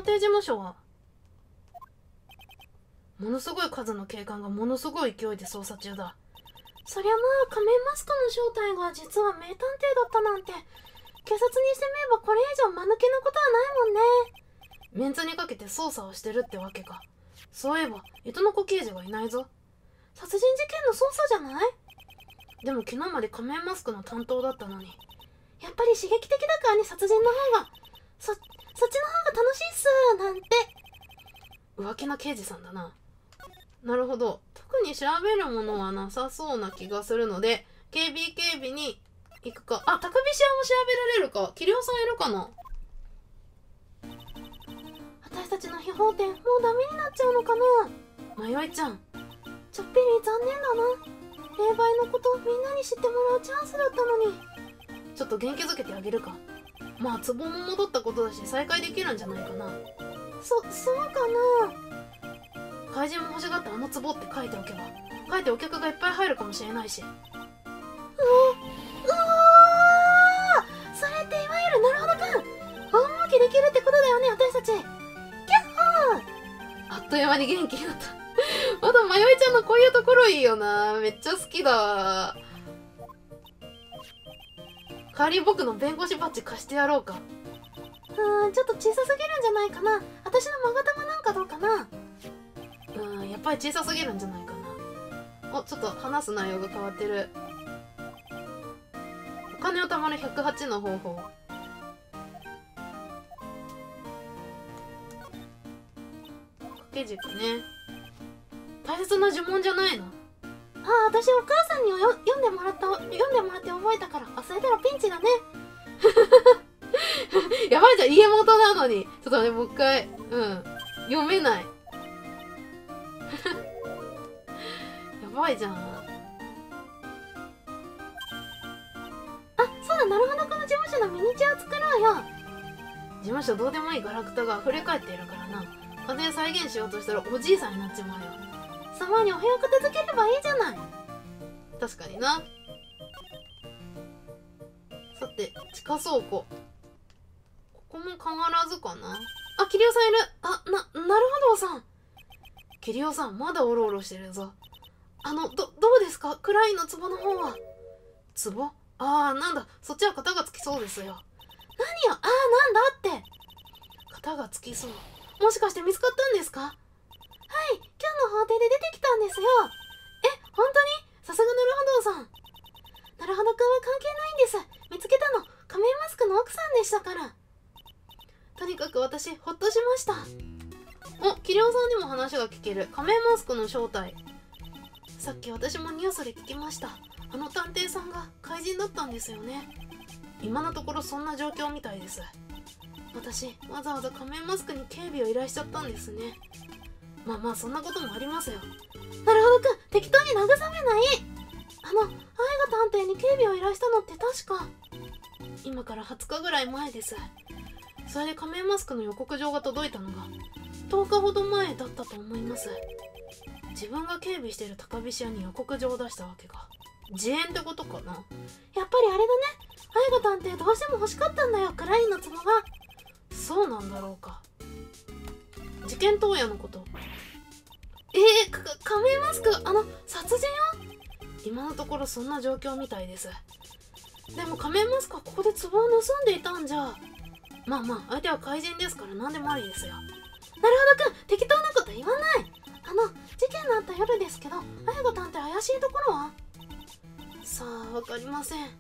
探偵事務所はものすごい数の警官がものすごい勢いで捜査中だ。そりゃまあ仮面マスクの正体が実は名探偵だったなんて、警察にしてみればこれ以上間抜けなことはないもんね。メンツにかけて捜査をしてるってわけか。そういえば糸の子刑事がいないぞ。殺人事件の捜査じゃない？でも昨日まで仮面マスクの担当だったのに。やっぱり刺激的だからね、殺人の方が。そっちの方が楽しいっすなんて。浮気な刑事さんだな。なるほど。特に調べるものはなさそうな気がするので、警備に行くか。あ、高飛車も調べられるか。桐生さんいるかな。私たちの秘宝店もうダメになっちゃうのかな。迷いちゃん、ちょっぴり残念だな。霊媒のことみんなに知ってもらうチャンスだったのに。ちょっと元気づけてあげるか。まあ壺も戻ったことだし再開できるんじゃないかな。そうかな。怪人も欲しがったあの壺って書いておけば、書いてお客がいっぱい入るかもしれないし。うわー、それっていわゆるなるほどくん、大儲けできるってことだよね、私たち。キャッホー。あっという間に元気になったまだ迷いちゃんのこういうところいいよな。めっちゃ好きだ。代わりに僕の弁護士バッジ貸してやろうか。ちょっと小さすぎるんじゃないかな。私の勾玉なんかどうかな。やっぱり小さすぎるんじゃないかな。お、ちょっと話す内容が変わってる。お金を貯まる108の方法。掛け軸ね。大切な呪文じゃないの？ああ、私お母さんに読んでもらって覚えたから。あ、それではピンチだねやばいじゃん、家元なのに。ちょっとね、もう一回。読めないやばいじゃん。あ、そうだ、なるほど、この事務所のミニチュアを作ろうよ。事務所どうでもいいガラクタが溢れ返っているからな。家庭再現しようとしたらおじいさんになっちまうよ。様にお部屋片付ければいいじゃない。確かにな。さて、地下倉庫。ここも変わらずかな。あ、桐生さんいる。なるほどさん。桐生さん、まだオロオロしてるぞ。どうですか、クラインの壺の方は。壺？なんだ、そっちは型がつきそうですよ。何よ、なんだって。型がつきそう。もしかして見つかったんですか？はい、今日の法廷で出てきたんですよ。本当に？さすがなるほどさん。なるほどくんは関係ないんです。見つけたの仮面マスクの奥さんでしたから。とにかく私ほっとしました。お、桐生さんにも話が聞ける。仮面マスクの正体。さっき私もニュースで聞きました。あの探偵さんが怪人だったんですよね。今のところそんな状況みたいです。私わざわざ仮面マスクに警備を依頼しちゃったんですね。まあそんなこともありますよ。なるほどくん、適当に慰めない。愛が探偵に警備を依頼したのって確か今から20日ぐらい前です。それで仮面マスクの予告状が届いたのが10日ほど前だったと思います。自分が警備している高飛車に予告状を出したわけか。自演ってことかな。やっぱりあれだね、愛が探偵どうしても欲しかったんだよ、クラインの壺が。そうなんだろうか。事件当夜のこと。仮面マスク、殺人を？今のところそんな状況みたいです。でも仮面マスクはここで壺を盗んでいたんじゃ。まあ相手は怪人ですから何でもありですよ。なるほどくん、適当なこと言わない。事件のあった夜ですけど、愛が探偵怪しいところは？さあ、わかりません。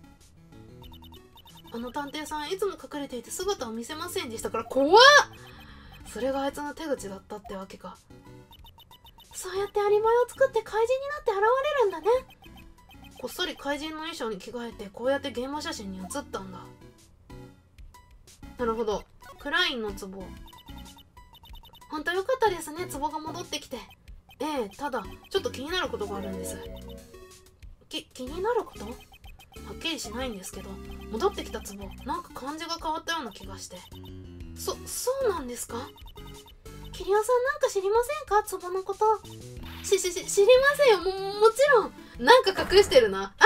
あの探偵さんいつも隠れていて姿を見せませんでしたから怖っ。それがあいつの手口だったってわけか。そうやってアリバイを作って怪人になって現れるんだね。こっそり怪人の衣装に着替えてこうやって現場写真に写ったんだ。なるほど。クラインの壺。ほんとよかったですね、壺が戻ってきて。ただちょっと気になることがあるんです。気になること？はっきりしないんですけど、戻ってきた壺なんか感じが変わったような気がして。そうなんですか？桐生さんなんか知りませんか、壺のこと。知りませんよ。もちろん。なんか隠してるな。やっ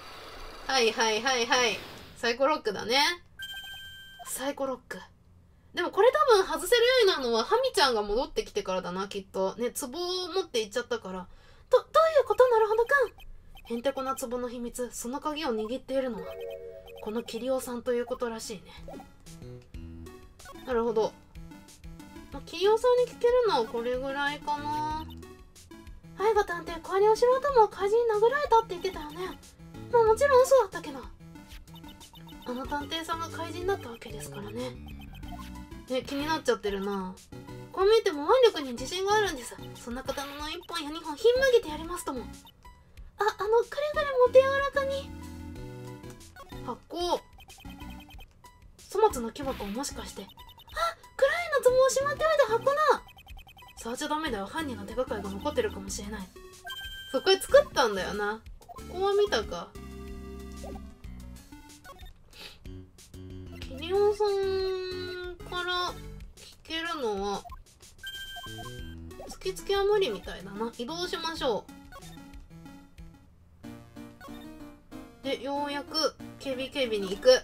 ぱり。はい。サイコロックだね。サイコロック。 でもこれ多分外せるようになるのはハミちゃんが戻ってきてからだな、きっとね。壺を持って行っちゃったから。どういうこと？なるほどくん。へんてこな壺の秘密、その鍵を握っているのはこのキリオさんということらしいね。なるほど。キリオさんに聞けるのはこれぐらいかな。愛が探偵、代わりを知ろうとも怪人に殴られたって言ってたよね。まあもちろん嘘だったけど、あの探偵さんが怪人だったわけですからね。気になっちゃってるな。こう見えても腕力に自信があるんです。そんな刀の1本や2本ひん曲げてやりますとも。くれぐれも手柔らかに。発酵。粗末の木箱をもしかして。クライの壺をしまっておいた箱だ。触っちゃダメだよ。犯人の手がかりが残ってるかもしれない。そこへ作ったんだよな。ここは見たか。キリオさんから聞けるのは突きつけは無理みたいだな。移動しましょう。でようやく警備に行く。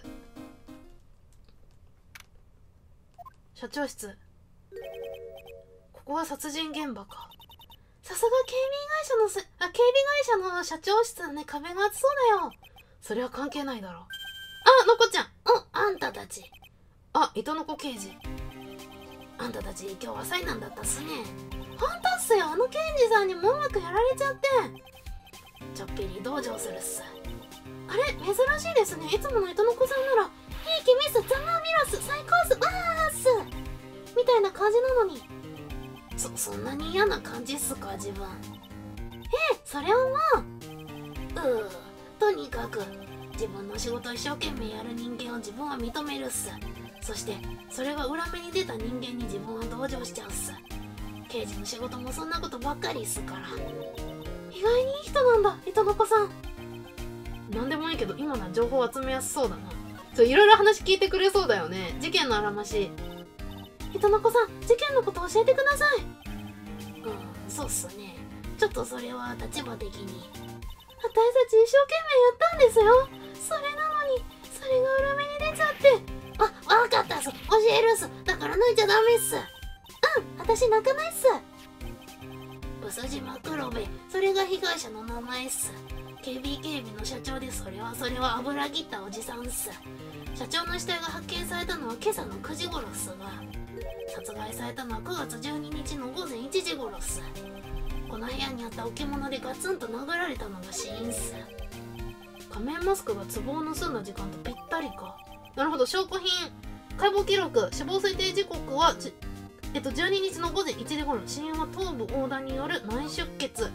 社長室。ここは殺人現場か。さすが警備会社の社長室だね。壁が厚そうだよ。それは関係ないだろう。のこちゃん。あんたたち。糸の子刑事。あんたたち今日朝いなんだったっすね。ほんとっすよ。あの検事さんにもうまくやられちゃってちょっぴり同情するっす。あれ珍しいですね。いつもの糸の子さんなら「いい気ミスザマーミラス最高っすわーっす」みたいな感じなのに、そんなに嫌な感じっすか自分。それはまあとにかく自分の仕事を一生懸命やる人間を自分は認めるっす。そしてそれが裏目に出た人間に自分は同情しちゃうっす。刑事の仕事もそんなことばっかりっすから。意外にいい人なんだ糸の子さん。なんでもいいけど今のは情報を集めやすそうだな。いろいろ話聞いてくれそうだよね。事件のあらまし。糸の子さん、事件のこと教えてください。そうっすね。ちょっとそれは立場的に。私たち一生懸命やったんですよ。それなのにそれが裏目に出ちゃって。わかったっす。教えるっす。だから泣いちゃダメっす。私泣かないっす。ブス島黒部、それが被害者の名前っす。警備の社長で、それは油切ったおじさんっす。社長の死体が発見されたのは今朝の9時頃っすが、殺害されたのは9月12日の午前1時頃っす。この部屋にあった置物でガツンと殴られたのが死因っす。仮面マスクが壺を盗んだ時間とぴったりか。なるほど。証拠品、解剖記録、死亡推定時刻は12日の午前1時頃。死因は頭部殴打による内出血。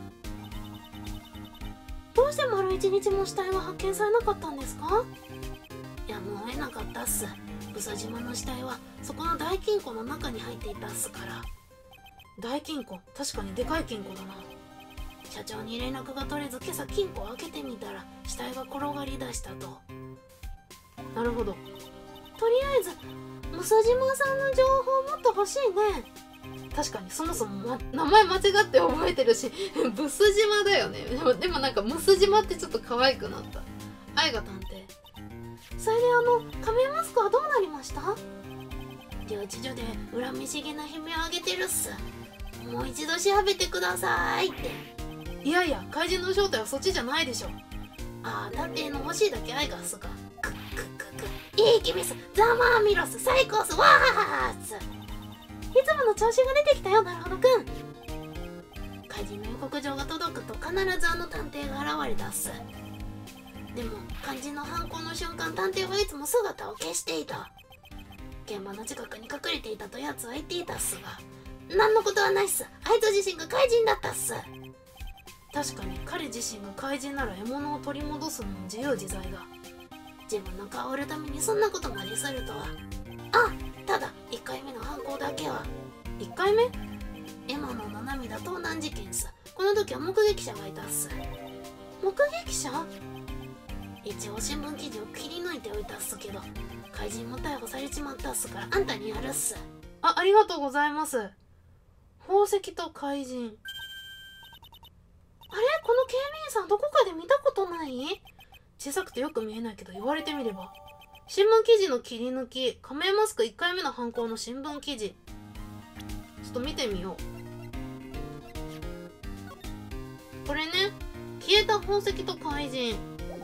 どうして丸1日も死体が発見されなかったんですか？やむを得なかったっす。ブス島の死体はそこの大金庫の中に入っていたっすから。大金庫、確かにでかい金庫だな。社長に連絡が取れず、今朝金庫を開けてみたら死体が転がり出したと。なるほど。とりあえずブス島さんの情報もっと欲しいね。確かにそもそも、名前間違って覚えてるしブス島だよね。でもなんかムス島ってちょっと可愛くなった。愛が探偵。それで仮面マスクはどうなりました？留置所で恨みしげな悲鳴を上げてるっす。もう一度調べてくださいって。いやいや、怪人の正体はそっちじゃないでしょ。探偵の欲しいだけ愛がすか。いい気ミスザマーミロス最高っすわーっす。いつもの調子が出てきたよ。なるほどくん。怪人の予告状が届くと必ずあの探偵が現れたっす。でも肝心の犯行の瞬間、探偵はいつも姿を消していた。現場の近くに隠れていたと奴は言っていたっすが、何のことはないっす。あいつ自身が怪人だったっす。確かに彼自身が怪人なら獲物を取り戻すのも自由自在だ。自分の顔を売るためにそんなことまでするとは。ただ1回目の犯行だけは。1回目？エマノの涙盗難事件っす。この時は目撃者がいたっす。目撃者？一応新聞記事を切り抜いておいたっすけど、怪人も逮捕されちまったっすからあんたにやるっす。ありがとうございます。宝石と怪人。あれ、この警備員さんどこかで見たことない？小さくてよく見えないけど言われてみれば。 新聞記事の切り抜き、仮面マスク1回目の犯行の新聞記事。ちょっと見てみよう。これね、消えた宝石と怪人、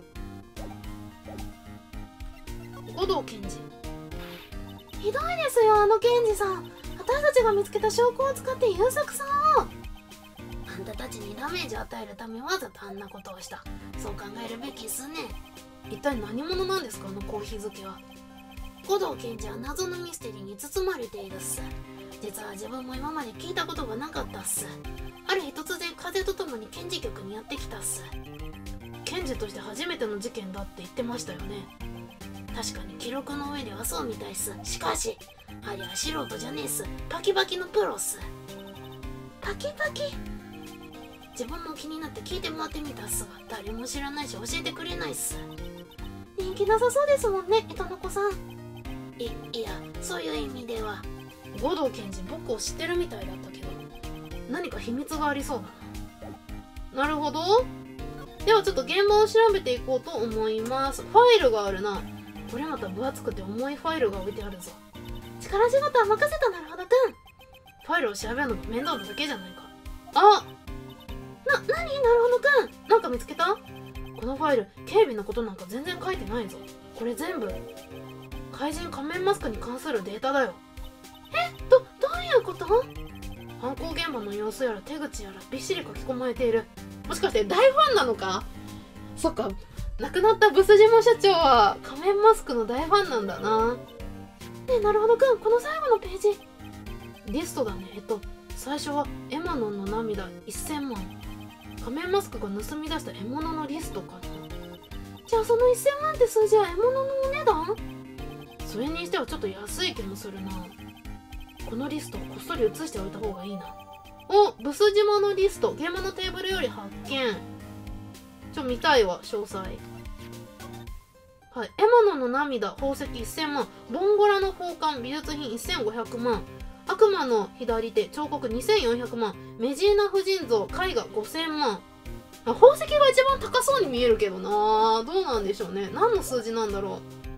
護道検事。ひどいですよ、あの検事さん。私たちが見つけた証拠を使って優作さんを。あんたたちにダメージを与えるためわざとあんなことをした。そう考えるべきっすね。一体何者なんですか、あのコーヒー好きは。護道検事は謎のミステリーに包まれているっす。実は自分も今まで聞いたことがなかったっす。ある日突然風とともに検事局にやってきたっす。検事として初めての事件だって言ってましたよね。確かに記録の上ではそうみたいっす。しかしありゃ素人じゃねえっす。パキパキのプロっす。パキパキ。自分も気になって聞いてもらってみたっすが、誰も知らないし教えてくれないっす。人気なさそうですもんね、糸の子さん。いや、そういう意味では。護道検事、僕を知ってるみたいだったけど、何か秘密がありそうだな。なるほど。ではちょっと現場を調べていこうと思います。ファイルがあるな。これまた分厚くて重いファイルが置いてあるぞ。力仕事は任せた、なるほどくん。ファイルを調べるのが面倒なだけじゃないか。あ、なるほどくん。なんか見つけた？このファイル、警備のことなんか全然書いてないぞ。これ全部怪人仮面マスクに関するデータだよ。どういうこと？犯行現場の様子やら手口やらびっしり書き込まれている。もしかして大ファンなのか？そっか、亡くなったブス島社長は仮面マスクの大ファンなんだな。ねえ、なるほどくん、この最後のページリストだね。最初はエマノンの涙1000万。仮面マスクが盗み出した獲物のリストかな。じゃあその1000万って数字は獲物のお値段？それにしてはちょっと安い気もするな。このリストをこっそり写しておいた方がいいな。お、ブス島のリスト、現場のテーブルより発見。見たいわ、詳細。はい、エマノの涙、宝石1000万、ボンゴラの宝冠、美術品1500万、悪魔の左手、彫刻2400万、メジーナ夫人像、絵画5000万。宝石が一番高そうに見えるけどな。どうなんでしょうね。何の数字なんだろ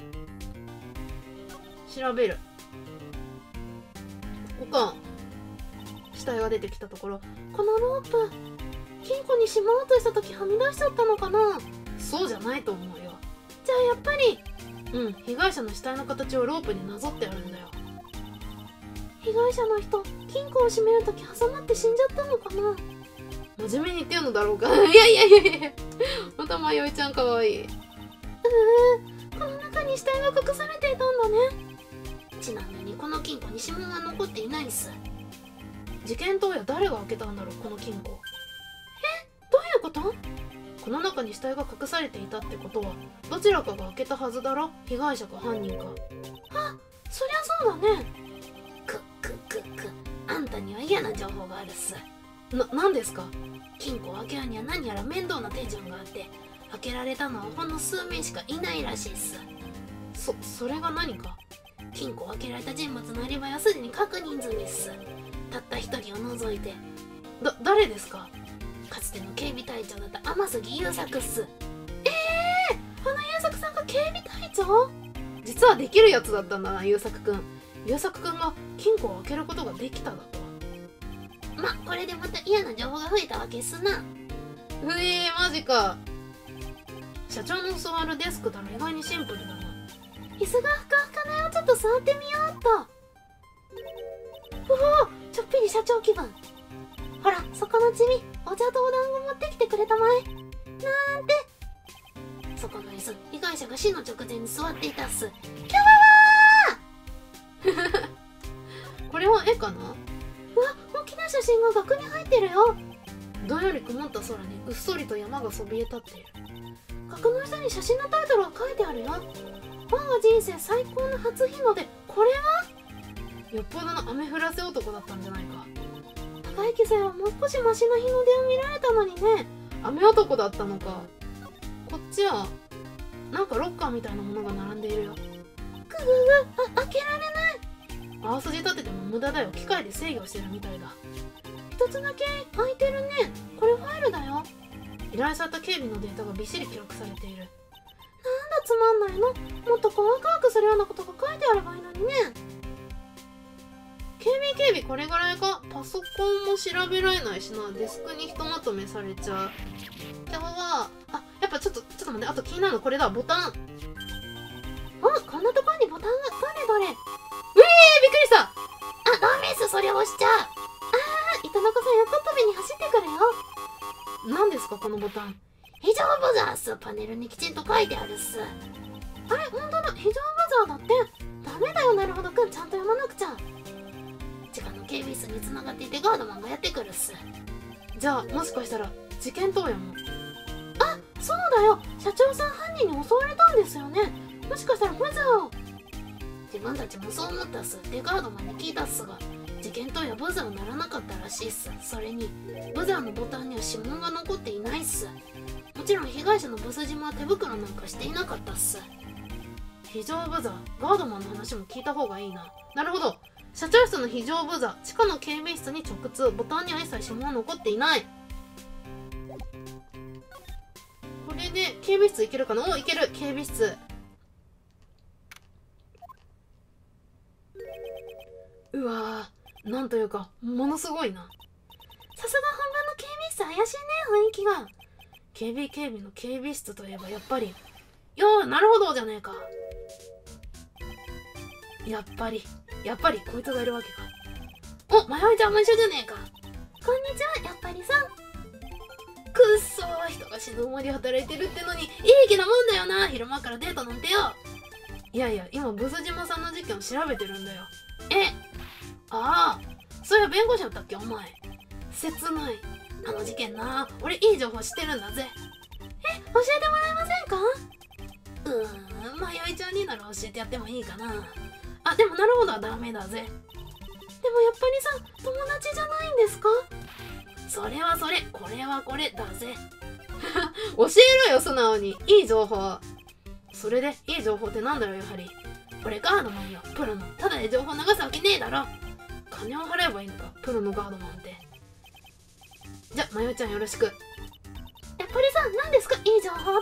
う。調べる。ここか。死体が出てきたところ。このロープ、金庫にしまおうとした時はみ出しちゃったのかな。そうじゃないと思うよ。じゃあやっぱり、被害者の死体の形をロープになぞってあるんだよ。被害者の人、金庫を閉める時挟まって死んじゃったのかな。真面目に言ってるのだろうか。いやまたまよいちゃんかわいい。この中に死体が隠されていたんだね。ちなみにこの金庫に指紋は残っていないっす。事件当夜誰が開けたんだろう、この金庫。どういうこと？この中に死体が隠されていたってことはどちらかが開けたはずだろ。被害者か犯人か。あ、そりゃそうだね。あんたには嫌な情報があるっす。なんですか？金庫を開けるには何やら面倒な手順があって、開けられたのはほんの数名しかいないらしいっす。それが何か？金庫を開けられた人物のアリバイはすでに確認済みっす。たった一人を除いて。誰ですか？かつての警備隊長だった天杉優作っす。あの優作さんが警備隊長？実はできるやつだったんだな、優作くん。優作くんが金庫を開けることができただとは。これでまた嫌な情報が増えたわけっすな。マジか。社長の座るデスクだろ、意外にシンプルだな。椅子がふかふかだよ、ちょっと座ってみようっと。ちょっぴり社長気分。ほら、そこのチミ、お茶とお団子持ってきてくれたまえ。なんて。そこの椅子、被害者が死の直前に座っていたっす。キャワワーこれは絵かな？大きな写真が額に入ってるよ。どんより曇った空にうっそりと山がそびえ立っている。額の下に写真のタイトルが書いてあるよ。我が人生最高の初日の出。これはよっぽどの雨降らせ男だったんじゃないか。高い生はもう少しマシな日の出を見られたのにね。雨男だったのか。こっちはなんかロッカーみたいなものが並んでいるよ。開けられない。青筋立てても無駄だよ。機械で制御してるみたいだ。一つだけ開いてるね。これファイルだよ。依頼された警備のデータがびっしり記録されている。なんだつまんないの。もっと細かくするようなことが書いてあればいいのにね。警備これぐらいか。パソコンも調べられないしな。デスクにひとまとめされちゃう。今日はやっぱちょっと待って、あと気になるのこれだ。ボタン。あ、こんなところにボタンが。どれびっくりした。あ、ダメっす、それ押しちゃう。糸の子さん横跳びに走ってくるよ。何ですかこのボタン。非常ブザーっす。パネルにきちんと書いてあるっす。あれ、ほんとだ。非常ブザーだって。ダメだよ、なるほどくん。ちゃんと読まなくちゃ。地下の警備室に繋がっていてガードマンがやってくるっす。じゃあもしかしたら事件当夜も。あ、そうだよ。社長さん犯人に襲われたんですよね。もしかしたらブザーを。自分たちもそう思ったっす。でガードマンに聞いたっすが、事件当夜ブザー鳴らなかったらしいっす。それにブザーのボタンには指紋が残っていないっす。もちろん被害者のブス島は手袋なんかしていなかったっす。非常ブザー、ガードマンの話も聞いた方がいいな。なるほど。社長室の非常ブザー、地下の警備室に直通。ボタンには一切指紋は残っていない。これで警備室行けるかな。お、行ける。警備室。うわー、なんというかものすごいな。さすが本番の警備室。怪しいね、雰囲気が。警備の警備室といえばやっぱり。よー、なるほどじゃねえか。やっぱりこいつがいるわけか。お、迷いちゃんも一緒じゃねえか。こんにちは、やっぱりさん。くっそー、人が死ぬ思いで働いてるってのにいい気なもんだよな。昼間からデートなんてよ。いや今ブス島さんの事件を調べてるんだよ。ああ、そういや弁護士だったっけお前。切ない。あの事件な、俺いい情報知ってるんだぜ。教えてもらえませんか。迷いちゃんになら教えてやってもいいかな。あ、でもなるほどはダメだぜ。でもやっぱりさ、友達じゃないんですか。それはそれ、これはこれだぜ。教えろよ、素直に。いい情報。それでいい情報ってなんだよ。やはり俺ガードマンよ、プロの。ただで情報流すわけねえだろ。金を払えばいいのか、プロのガードマンって。じゃ、まよちゃんよろしく。やっぱりさ、何ですかいい情報って。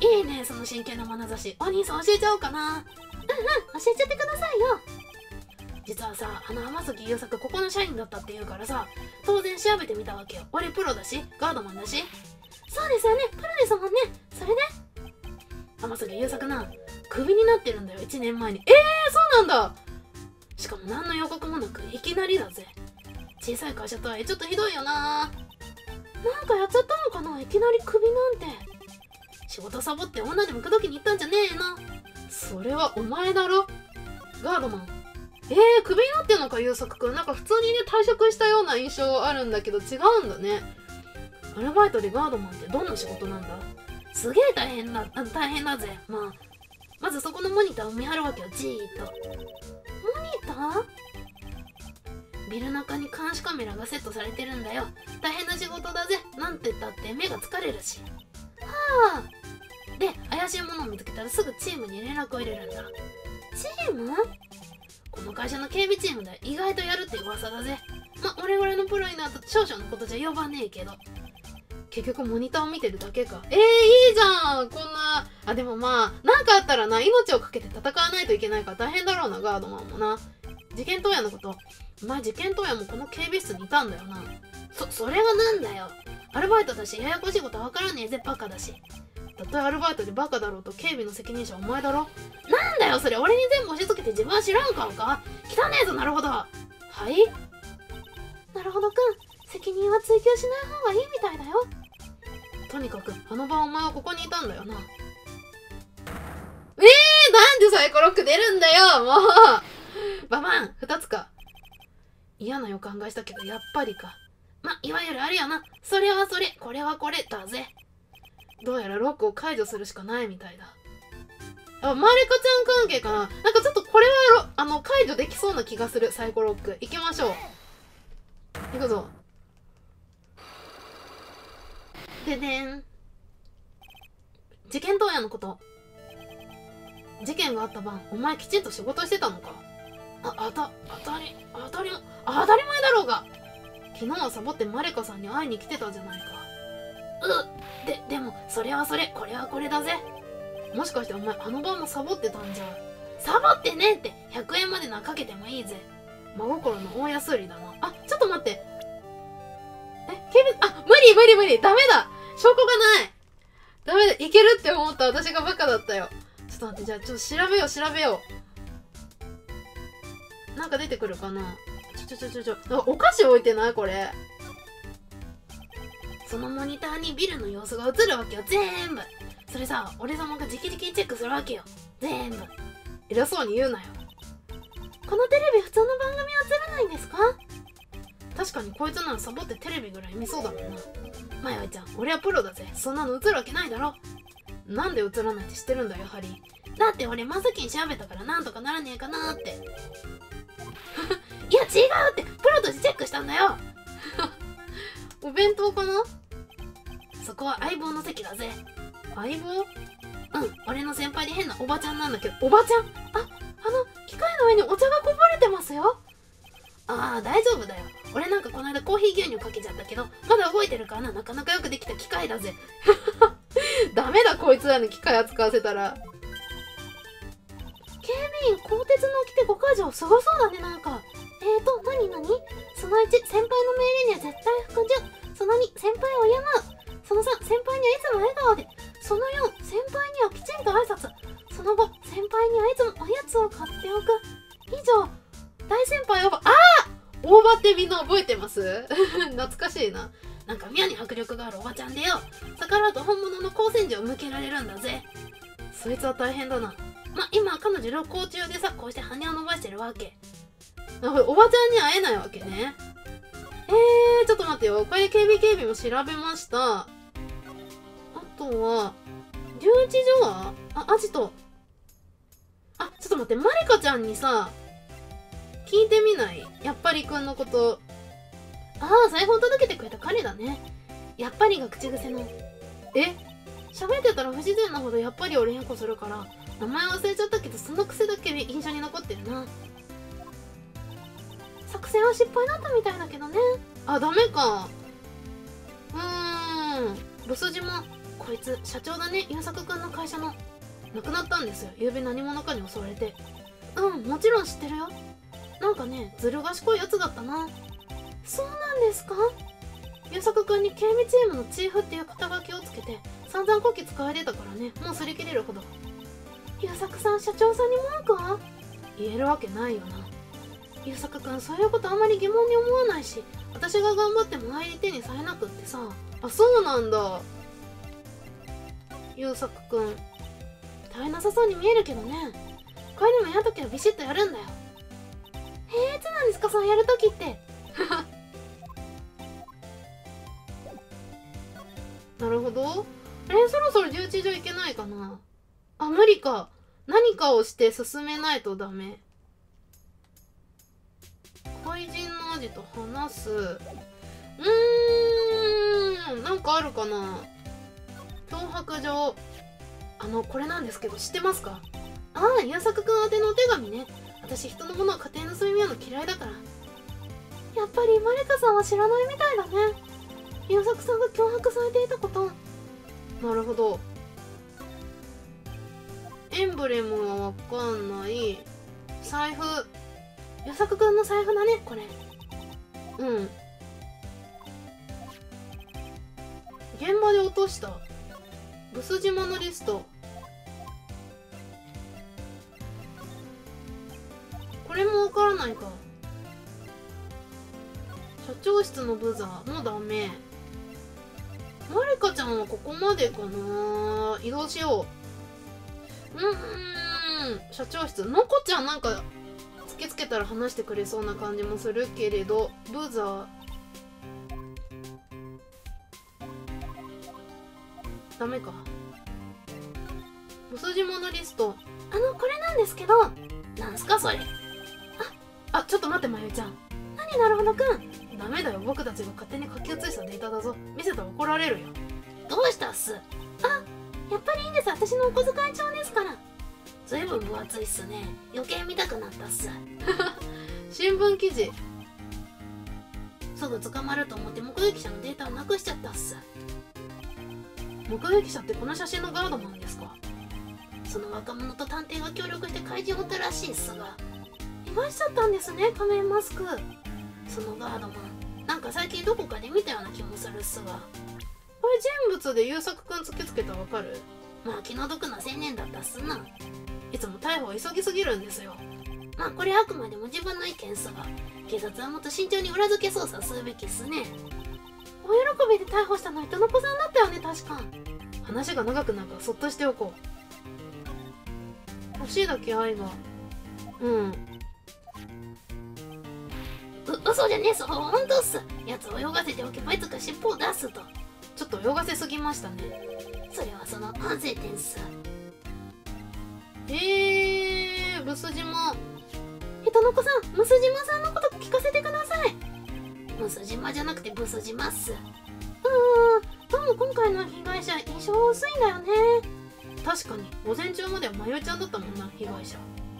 いいね、その真剣な眼差し。お兄さん教えちゃおうかな。教えちゃってくださいよ。実はさ、天崎優作ここの社員だったって言うからさ、当然調べてみたわけよ。俺プロだし、ガードマンだし。そうですよね、プロですもんね。それで天崎優作な、クビになってるんだよ、1年前に。そうなんだ。しかも何の予告もなくいきなりだぜ。小さい会社とはいえちょっとひどいよな。なんかやっちゃったのかな、いきなりクビなんて。仕事サボって女でも口説きに行ったんじゃねえの。それはお前だろ、ガードマン。クビになってんのか、優作くん。なんか普通にね、退職したような印象あるんだけど違うんだね。アルバイトでガードマンってどんな仕事なんだ。すげえ大変だぜ。まずそこのモニターを見張るわけよ、じーっと。モニター？ビル中に監視カメラがセットされてるんだよ。大変な仕事だぜ。なんて言ったって目が疲れるし。はあ。で、怪しいものを見つけたらすぐチームに連絡を入れるんだ。チーム？この会社の警備チームで意外とやるって噂だぜ。俺ぐらいのプロになると少々のことじゃ呼ばねえけど。結局モニターを見てるだけか。いいじゃん、こんな。でもなんかあったらな、命をかけて戦わないといけないから大変だろうな、ガードマンもな。事件当夜のこと、お前事件当夜もこの警備室にいたんだよな。それがなんだよ。アルバイトだし、ややこしいことわからねえぜ、バカだし。たとえアルバイトでバカだろうと警備の責任者はお前だろ。なんだよそれ、俺に全部押し付けて自分は知らん顔か。汚ねえぞ。なるほど。はい、なるほどくん、責任は追及しない方がいいみたいだよ。とにかくあの晩お前はここにいたんだよな。なんでサイコロック出るんだよ、もう。ババン2つか。嫌な予感がしたけどやっぱりか。いわゆるあれやな。それはそれ、これはこれだぜ。どうやらロックを解除するしかないみたいだ。マリカちゃん関係かな。なんかちょっとこれは解除できそうな気がする。サイコロック行きましょう。行くぞ。ででん。事件当夜のこと。事件があった晩、お前きちんと仕事してたのか。当たり前だろうが。昨日はサボってマレカさんに会いに来てたじゃないか。でもそれはそれ、これはこれだぜ。 もしかしてお前あの晩もサボってたんじゃ。サボってねえって。100円までなかけてもいいぜ。真心の大安売りだな。あ、ちょっと待って。無理。ダメだ。証拠がない。ダメだ。いけるって思った私がバカだったよ。ちょっと待って、じゃあちょっと調べよう。なんか出てくるかな。お菓子置いてないこれ。そのモニターにビルの様子が映るわけよ、全部。それさ、俺様が直々にチェックするわけよ、全部。偉そうに言うなよ。このテレビ普通の番組は映らないんですか？確かにこいつならサボってテレビぐらい見そうだもんな。まよいちゃん、俺はプロだぜ。そんなの映るわけないだろ。なんで映らないって知ってるんだよ、ハリー。だって俺真っ先に調べたからなんとかならねえかなって。いや違うって、プロとしてチェックしたんだよ。お弁当かな？そこは相棒の席だぜ。相棒？うん、俺の先輩で変なおばちゃんなんだけど。おばちゃん？機械の上にお茶がこぼれてますよ。ああ、大丈夫だよ。俺なんかこの間コーヒー牛乳かけちゃったけど、まだ動いてるからな。なかなかよくできた機械だぜ。ダメだ、こいつらに機械扱わせたら。警備員、鋼鉄の掟5か条、すごそうだね、なんか。何その1、先輩の命令には絶対服従。その2、先輩を敬う。その3、先輩にはいつも笑顔で。その4、先輩にはきちんと挨拶。その5、先輩にはいつもおやつを買っておく。以上、大先輩大場。大場ってみんな覚えてます？懐かしいな。なんか妙に迫力があるおばちゃんでよ。逆らうと本物の光線銃を向けられるんだぜ。そいつは大変だな。今は彼女旅行中でさ、こうして羽を伸ばしてるわけ。なるほど、おばちゃんに会えないわけね。ちょっと待ってよ。これ警備も調べました。あとは、留置所はアジト。ちょっと待って、マリカちゃんにさ、聞いてみない？やっぱりくんのこと。財布を届けてくれた彼だね。やっぱりが口癖の。喋ってたら不自然なほどやっぱりを連呼するから、名前忘れちゃったけど、その癖だけ印象に残ってるな。作戦は失敗だったみたいだけどね。ダメか。ロス島。こいつ、社長だね。優作くんの会社の。亡くなったんですよ。昨べ何者かに襲われて。もちろん知ってるよ。なんかね、ずる賢いやつだったな。そうなんですか？優作くんに警備チームのチーフっていう肩書きをつけて、散々こき使われてたからね。もう擦り切れるほど。優作さん、社長さんに文句は？言えるわけないよな。優作くん、そういうことあんまり疑問に思わないし、私が頑張っても相手にされなくってさ。そうなんだ。優作くん、大変なさそうに見えるけどね。これでもやるときはビシッとやるんだよ。いつなんですか、そのやるときって。なるほど。そろそろ留置所行けないかな。無理か。何かをして進めないとダメ。怪人のアジと話す。なんかあるかな。脅迫状。これなんですけど、知ってますか？優作くん宛てのお手紙ね。私、人のものは家庭盗み見るの嫌いだから。やっぱりマリカさんは知らないみたいだね。優作さんが脅迫されていたこと。なるほど。エンブレムはわかんない。財布。優作くんの財布だね、これ。現場で落とした。ブス島のリスト。これもわからないか。社長室のブザーもダメ。マリカちゃんはここまでかな。移動しよう。社長室。のこちゃんなんか突きつけたら話してくれそうな感じもするけれど、ブザーダメか。ボス島のリスト。これなんですけど。なんすかそれ。ちょっと待って、まゆちゃん。何、なるほどくん。ダメだよ、僕たちが勝手に書き写したデータだぞ。見せたら怒られるよ。どうしたっす？やっぱりいいんです。私のお小遣い帳ですから。ずいぶん分厚いっすね。余計見たくなったっす。新聞記事。すぐ捕まると思って目撃者のデータをなくしちゃったっす。目撃者ってこの写真のガードマンですか？ その若者と探偵が協力して怪人を追ったらしいっすが。 いらっしゃったんですね、仮面マスク。 そのガードマン、なんか最近どこかで見たような気もするっすが。 これ人物で優作くん突きつけたらわかる？ まあ気の毒な青年だったっすな。 いつも逮捕急ぎすぎるんですよ。 まあこれあくまでも自分の意見っすが、警察はもっと慎重に裏付け捜査するべきっすね。 お喜びで逮捕したのは人の子さんだったよね、確か。話が長くなるからそっとしておこう。欲しいだけ愛が。 嘘じゃねえ、そほんとっす。やつを泳がせておけばいつか尻尾を出すと。 ちょっと泳がせすぎましたね。 それはその反省点っす。 ブス島。 人の子さん、ブス島さんのこと聞かせてください。ブス島じゃなくてブス島っす。 どうも今回の被害者印象薄いんだよね。確かに午前中まではまゆちゃんだったもんな、被害者。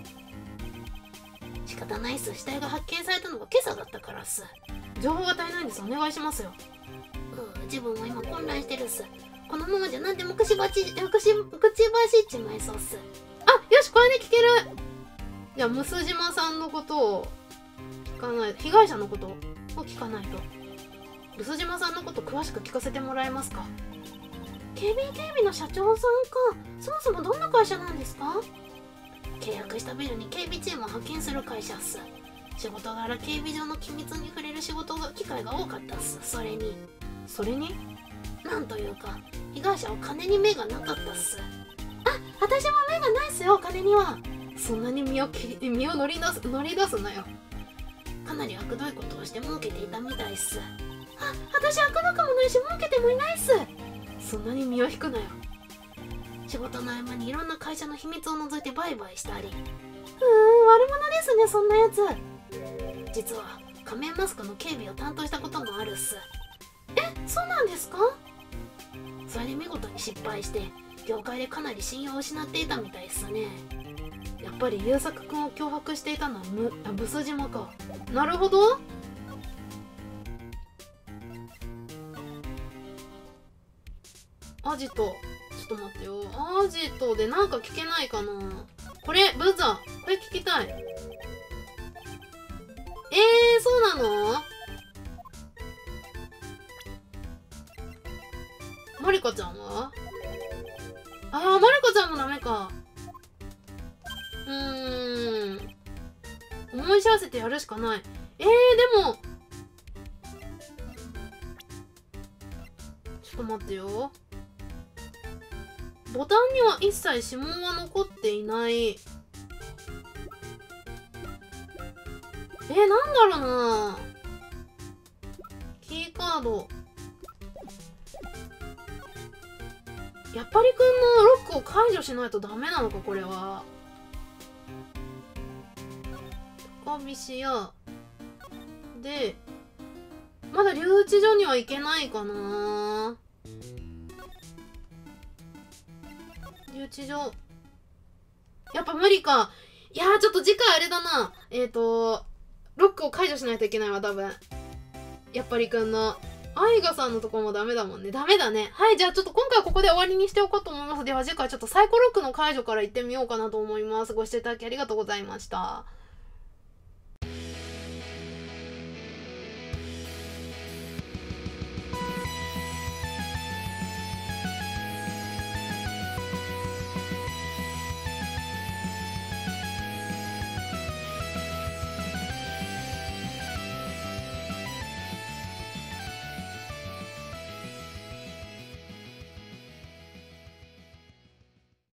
仕方ないっす。死体が発見されたのが今朝だったからっす。 情報が足りないんです。お願いしますよ。 自分は今混乱してるっす。このままじゃ何でも口走っちまいそうっす。 よし、これで聞ける。じゃあムス島さんのことを聞かない、被害者のことを聞かないと。ブス島さんのこと詳しく聞かせてもらえますか？ 警備の社長さんか。そもそもどんな会社なんですか？契約したビルに警備チームを派遣する会社っす。仕事柄警備上の機密に触れる機会が多かったっす。それになんというか、被害者は金に目がなかったっす。 私も目がないっすよ、金には。そんなに身を乗り出すなよ。 かなり悪どいことをして儲けていたみたいっす。 私悪どくもないし儲けてもいないっす。そんなに身を引くなよ。 仕事の合間にいろんな会社の秘密を覗いて売買したり。 悪者ですね、そんなやつ。 実は仮面マスクの警備を担当したこともあるっす。 そうなんですか？ それで見事に失敗して業界でかなり信用を失っていたみたいっすね。 やっぱり優作くんを脅迫していたのはブス島か。なるほど。アジト、ちょっと待ってよ。アジトでなんか聞けないかな。これブザ、これ聞きたい。そうなの？マリカちゃんは？マリカちゃんもダメか。思い知らせてやるしかない。でもちょっと待ってよ。ボタンには一切指紋は残っていない。なんだろうな。キーカード。やっぱりくんのロックを解除しないとダメなのか、これは。高飛屋でまだ留置所には行けないかな。留置所やっぱ無理か。いやー、ちょっと次回あれだな。ロックを解除しないといけないわ、多分。やっぱりくんのアイガさんのとこもダメだもんね。ダメだね。はい、じゃあちょっと今回はここで終わりにしておこうと思います。では次回ちょっとサイコロックの解除から行ってみようかなと思います。ご視聴いただきありがとうございました。